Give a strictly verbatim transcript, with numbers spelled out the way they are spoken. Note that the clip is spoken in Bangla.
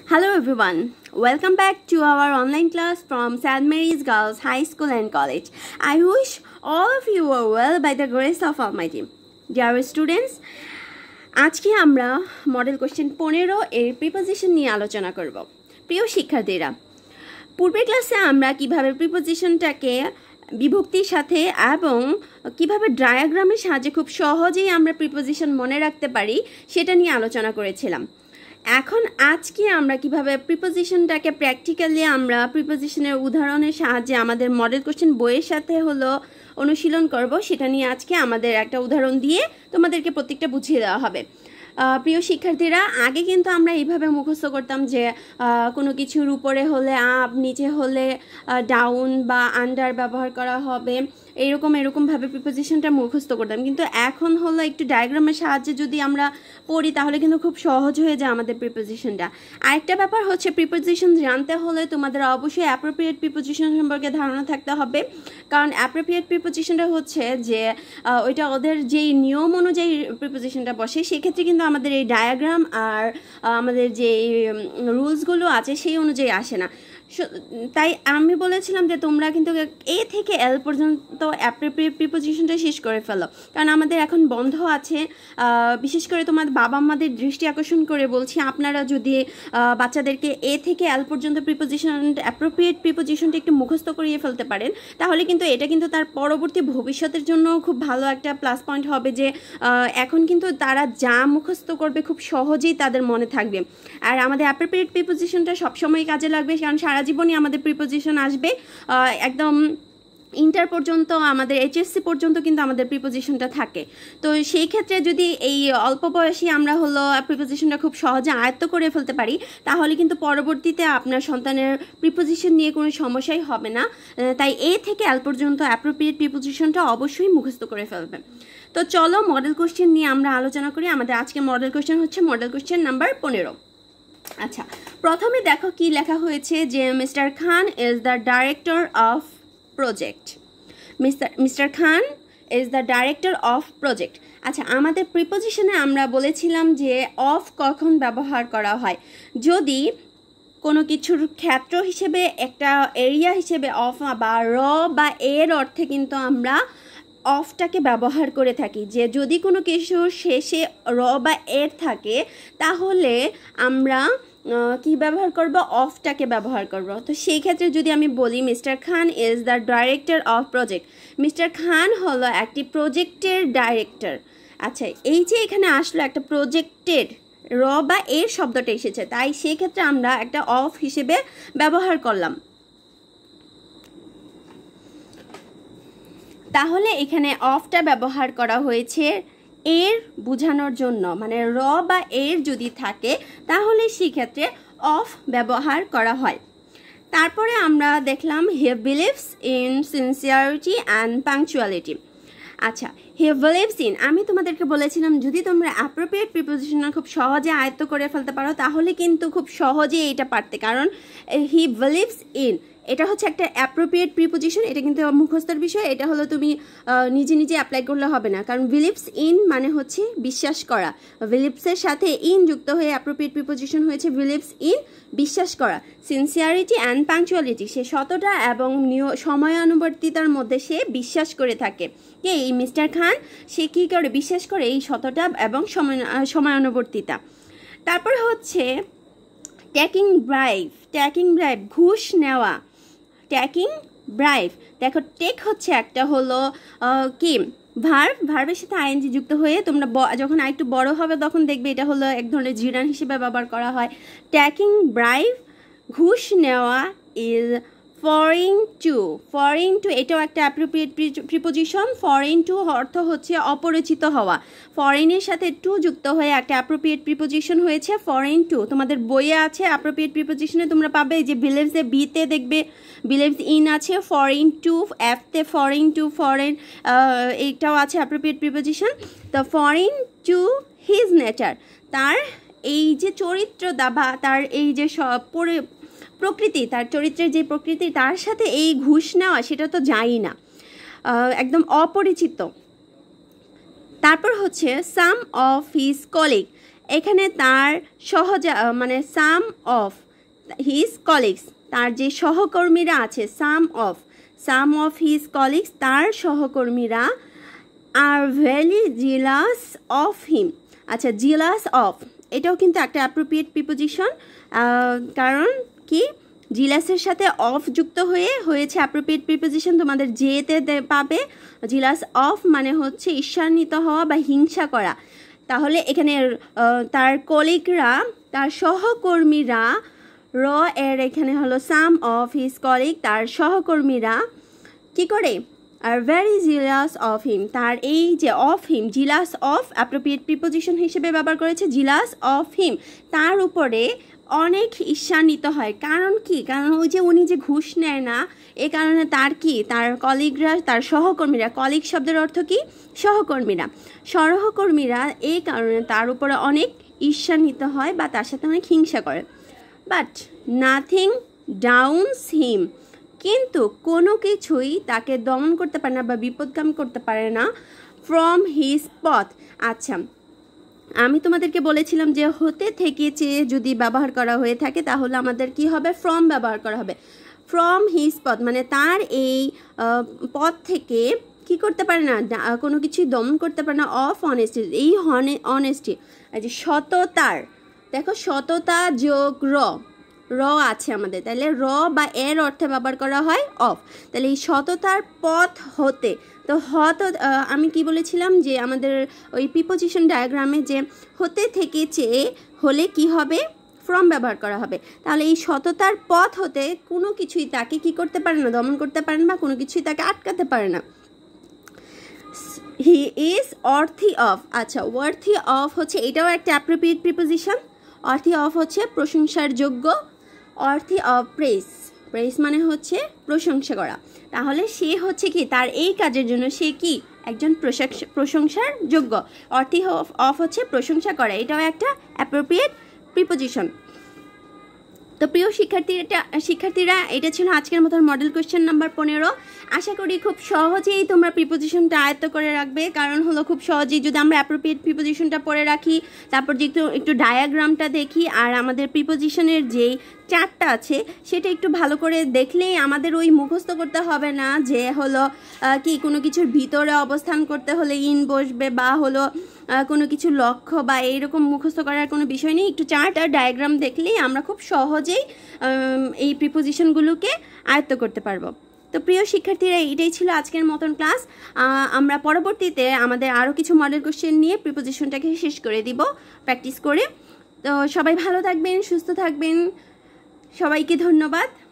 Hello everyone, welcome back to our online class from Saint Mary's Girls High School and College. I wish all of you are well by the grace of Almighty. Dear students, আজকে আমরা মডেল কোশ্চেন পনেরো এর প্রিপোজিশন নিয়ে আলোচনা করব। প্রিয় শিক্ষার্থীরা, পূর্বের ক্লাসে আমরা কিভাবে প্রিপোজিশনটাকে বিভক্তির সাথে এবং কিভাবে ডায়াগ্রামের সাহায্যে খুব সহজেই আমরা প্রিপোজিশন মনে রাখতে পারি সেটা নিয়ে আলোচনা করেছিলাম। এখন আজকে আমরা কিভাবে প্রিপোজিশনটাকে প্র্যাকটিক্যালি আমরা প্রিপোজিশনের উদাহরণের সাহায্যে আমাদের মডেল কোশ্চেন বইয়ের সাথে হলো অনুশীলন করব সেটা নিয়ে আজকে আমাদের একটা উদাহরণ দিয়ে তোমাদেরকে প্রত্যেকটা বুঝিয়ে দেওয়া হবে। প্রিয় শিক্ষার্থীরা, আগে কিন্তু আমরা এইভাবে মুখস্থ করতাম যে কোনো কিছুর উপরে হলে আপ, নিচে হলে ডাউন বা আন্ডার ব্যবহার করা হবে, এরকম এরকমভাবে প্রিপোজিশনটা মুখস্থ করতাম। কিন্তু এখন হলো একটু ডায়াগ্রামের সাহায্যে যদি আমরা পড়ি তাহলে কিন্তু খুব সহজ হয়ে যায় আমাদের প্রিপোজিশনটা। আরেকটা ব্যাপার হচ্ছে, প্রিপোজিশন জানতে হলে তোমাদের অবশ্যই অ্যাপ্রোপ্রিয়েট প্রিপোজিশন সম্পর্কে ধারণা থাকতে হবে। কারণ অ্যাপ্রোপ্রিয়েট প্রিপোজিশনটা হচ্ছে যে ওইটা ওদের যেই নিয়ম অনুযায়ী প্রিপোজিশনটা বসে, সেক্ষেত্রে কিন্তু আমাদের এই ডায়াগ্রাম আর আমাদের যে রুলসগুলো আছে সেই অনুযায়ী আসে না। তাই আমি বলেছিলাম যে তোমরা কিন্তু এ থেকে এল পর্যন্ত অ্যাপ্রোপ্রিয়েট প্রিপোজিশনটা শেষ করে ফেলো, কারণ আমাদের এখন বন্ধ আছে। বিশেষ করে তোমাদের বাবা মাদের দৃষ্টি আকর্ষণ করে বলছি, আপনারা যদি বাচ্চাদেরকে এ থেকে এল পর্যন্ত প্রিপোজিশন অ্যাপ্রোপ্রিয়েট প্রিপোজিশনটা একটু মুখস্থ করিয়ে ফেলতে পারেন, তাহলে কিন্তু এটা কিন্তু তার পরবর্তী ভবিষ্যতের জন্য খুব ভালো একটা প্লাস পয়েন্ট হবে যে এখন কিন্তু তারা যা মুখস্থ করবে খুব সহজেই তাদের মনে থাকবে। আর আমাদের অ্যাপ্রোপ্রিয়েট প্রিপোজিশনটা সবসময় কাজে লাগবে, কারণ সারা জীবনই আমাদের প্রিপোজিশন আসবে। একদম ইন্টার পর্যন্ত, আমাদের এইচএসসি পর্যন্ত কিন্তু আমাদের প্রিপোজিশনটা থাকে। তো সেই ক্ষেত্রে যদি এই অল্প বয়সী আমরা হলো প্রিপোজিশনটা খুব সহজে আয়ত্ত করে ফেলতে পারি, তাহলে কিন্তু পরবর্তীতে আপনার সন্তানের প্রিপোজিশন নিয়ে কোনো সমস্যাই হবে না। তাই এ থেকে এল পর্যন্ত অ্যাপ্রোপ্রিয়েট প্রিপোজিশনটা অবশ্যই মুখস্থ করে ফেলবে। তো চলো মডেল কোশ্চেন নিয়ে আমরা আলোচনা করি। আমাদের আজকে মডেল কোশ্চেন হচ্ছে মডেল কোশ্চেন নাম্বার পনেরো। আচ্ছা, প্রথমে দেখো কি লেখা হয়েছে যে mister Khan is the director of project. Mister mister Khan is the director of project. আচ্ছা, আমাদের প্রিপোজিশনে আমরা বলেছিলাম যে অফ কখন ব্যবহার করা হয়। যদি কোনো কিছুর ক্ষেত্র হিসেবে, একটা এরিয়া হিসেবে অফ বা র বা এর অর্থে কিন্তু আমরা অফটাকে ব্যবহার করে থাকি। যে যদি কোনো কিছু শেষে র বা এর থাকে তাহলে আমরা কি ব্যবহার করব? অফটাকে ব্যবহার করব। তো সেই ক্ষেত্রে যদি আমি বলি mister Khan is the director of project, mister Khan হলো একটি প্রজেক্টের ডাইরেক্টর। আচ্ছা, এই যে এখানে আসলো একটা প্রজেক্টের র বা এর শব্দটা এসেছে, তাই সেই ক্ষেত্রে আমরা একটা অফ হিসেবে ব্যবহার করলাম। তাহলে এখানে অফটা ব্যবহার করা হয়েছে এর বোঝানোর জন্য, মানে র বা এর যদি থাকে তাহলে সেক্ষেত্রে অফ ব্যবহার করা হয়। তারপরে আমরা দেখলাম he believes in sincerity and punctuality. আচ্ছা, হি বিলিভস ইন, আমি তোমাদেরকে বলেছিলাম যদি তোমরা অ্যাপ্রোপ্রিয়েট প্রিপোজিশন খুব সহজে আয়ত্ত করে ফেলতে পারো তাহলে কিন্তু খুব সহজে এটা পারতে। কারণ হি বিলিভস ইন এটা হচ্ছে একটা অ্যাপ্রোপ্রিয়েট প্রিপোজিশন, এটা কিন্তু মুখস্থর বিষয়। এটা হলো তুমি নিজে নিজে অ্যাপ্লাই করলে হবে না, কারণ বিলিভস ইন মানে হচ্ছে বিশ্বাস করা। বিলিভসের সাথে ইন যুক্ত হয়ে অ্যাপ্রোপ্রিয়েট প্রিপোজিশন হয়েছে বিলিভস ইন, বিশ্বাস করা। সিনসিয়ারিটি অ্যান্ড পাংচুয়ালিটি, সে সততা এবং সময়ানুবর্তিতার মধ্যে সে বিশ্বাস করে থাকে। কে? এই মিস্টার খান, সে কী করে বিশ্বাস করে? এই সততা এবং সময় সময়ানুবর্তিতা। তারপর হচ্ছে টেকিং ব্রাইভ, টেকিং ব্রাইভ ঘুষ নেওয়া, টেকিং ব্রাইভ। দেখো টেক হচ্ছে একটা হলো কি ভার্ব, ভার্বের সাথে আইএনজি যুক্ত হয়ে তোমরা যখন আরেকটু বড় হবে তখন দেখবে এটা হলো এক ধরনের জিরান হিসেবে ব্যবহার করা হয়। টেকিং ব্রাইভ ঘুষ নেওয়া is foreign to, foreign to এটাও একটা অ্যাপ্রোপ্রিয়েট প্রিপোজিশন। ফরেন টু অর্থ হচ্ছে অপরিচিত হওয়া, ফরেনের সাথে টু যুক্ত হয়ে একটা অ্যাপ্রোপ্রিয়েট প্রিপোজিশন হয়েছে ফরেন টু। তোমাদের বইয়ে আছে অ্যাপ্রোপ্রিয়েট প্রিপোজিশনে তোমরা পাবে যে বিলিভসে বিতে দেখবে বিলিভস ইন আছে, ফরেন টু এফতে ফরেন টু ফরেন, এইটাও আছে অ্যাপ্রোপ্রিয়েট প্রিপোজিশন। তো ফরেন টু হিজ নেচার, তার এই যে চরিত্র বা তার এই যে সব পরে প্রকৃতি, তার চরিত্রের যে প্রকৃতি তার সাথে এই ঘুষ নেওয়া সেটা তো যাই না, একদম অপরিচিত। তারপর হচ্ছে সাম অফ হিজ কলিগ, এখানে তার সহজা মানে সাম অফ হিজ কলিগস, তার যে সহকর্মীরা আছে, some of some of his colleagues, তার সহকর্মীরা আর ভেরি জিলাস অফ হিম। আচ্ছা, জিলাস অফ এটাও কিন্তু একটা অ্যাপ্রোপ্রিয়েট প্রিপোজিশন, কারণ কি জিলাসের সাথে অফ যুক্ত হয়ে হয়েছে অ্যাপ্রোপ্রিয়েট প্রিপোজিশন। তোমাদের যেতে পাবে জিলাস অফ মানে হচ্ছে ঈর্ষান্বিত হওয়া বা হিংসা করা। তাহলে এখানে তার কলিগরা, তার সহকর্মীরা, র এর এখানে হলো সাম অফ হিজ কলিগ, তার সহকর্মীরা কি করে আর ভেরি জিলাস অফ হিম, তার এই যে of him, jealous of appropriate preposition হিসেবে ব্যবহার করেছে, জিলাস অফ হিম, তার উপরে অনেক ঈর্ষান্বিত হয়। কারণ কি, কারণ ওই যে উনি যে ঘুষ নেয় না, এ কারণে তার কি তার কলিগরা, তার সহকর্মীরা, কলিগ শব্দের অর্থ কি সহকর্মীরা, সহকর্মীরা এই কারণে তার উপরে অনেক ঈর্ষান্বিত হয় বা তার সাথে অনেক হিংসা করে। বাট নাথিং ডাউনস হিম, কিন্তু কোনো কিছুই তাকে দমন করতে পারে না বা বিপদগামী করতে পারে না ফ্রম হিজ পথ। আচ্ছা, আমি তোমাদেরকে বলেছিলাম যে হতে থেকে চেয়ে যদি ব্যবহার করা হয়ে থাকে তাহলে আমাদের কি হবে, ফ্রম ব্যবহার করা হবে। ফ্রম হিজ পথ মানে তার এই পথ থেকে কি করতে পারে না, কোনো কিছুই দমন করতে পারে না। অফ অনেস্টি, এই অনেস্টি এই যে সততার, দেখো সততা যোগ র, র আছে আমাদের, তাহলে র বা এর অর্থে ব্যবহার করা হয় অফ। তাহলে এই সততার পথ হতে, তো হত আমি কি বলেছিলাম যে আমাদের ওই প্রিপোজিশন ডায়াগ্রামে যে হতে থেকে চেয়ে হলে কি হবে, ফ্রম ব্যবহার করা হবে। তাহলে এই সততার পথ হতে কোনো কিছুই তাকে কি করতে পারে না, দমন করতে পারে না বা কোনো কিছুই তাকে আটকাতে পারে না। হি ইজ অর্থি অফ, আচ্ছা ওয়ার্থি অফ হচ্ছে এটাও একটা অ্যাপ্রোপ্রিয়েট প্রিপোজিশন। অর্থি অফ হচ্ছে প্রশংসার যোগ্য, অর্থি অফ প্রেস, প্রেস মানে হচ্ছে প্রশংসা করা। তাহলে সে হচ্ছে কি তার এই কাজের জন্য সে কি একজন প্রশংসার যোগ্য। অর্থি অফ অফ হচ্ছে প্রশংসা করা, এটাও একটা অ্যাপ্রোপ্রিয়েট প্রিপোজিশন। তো প্রিয় শিক্ষার্থীরা শিক্ষার্থীরা এটা ছিল আজকের মতন মডেল কোয়েশ্চেন নাম্বার পনেরো। আশা করি খুব সহজেই তোমরা প্রিপোজিশনটা আয়ত্ত করে রাখবে, কারণ হলো খুব সহজেই যদি আমরা অ্যাপ্রোপ্রিয়েট প্রিপোজিশনটা পড়ে রাখি, তারপর যে একটু একটু ডায়াগ্রামটা দেখি, আর আমাদের প্রিপোজিশনের যেই চারটা আছে সেটা একটু ভালো করে দেখলেই আমাদের ওই মুখস্থ করতে হবে না যে হলো কি কোনো কিছুর ভিতরে অবস্থান করতে হলে ইন বসবে বা হলো কোনো কিছু লক্ষ্য বা এইরকম মুখস্থ করার কোনো বিষয় নেই। একটু চার্ট আর ডায়াগ্রাম দেখলেই আমরা খুব সহজেই এই প্রিপোজিশনগুলোকে আয়ত্ত করতে পারবো। তো প্রিয় শিক্ষার্থীরা এটাই ছিল আজকের মতন ক্লাস। আমরা পরবর্তীতে আমাদের আরও কিছু মডেল কোশ্চেন নিয়ে প্রিপোজিশনটাকে শেষ করে দিব প্র্যাকটিস করে। তো সবাই ভালো থাকবেন, সুস্থ থাকবেন, সবাইকে ধন্যবাদ।